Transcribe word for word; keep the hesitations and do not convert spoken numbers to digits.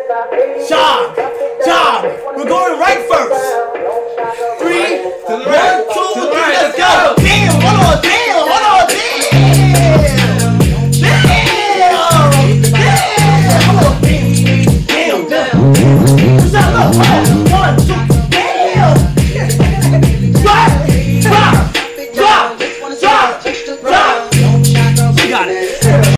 Jog. Jog. We're going right first. Three. To the right. One, two.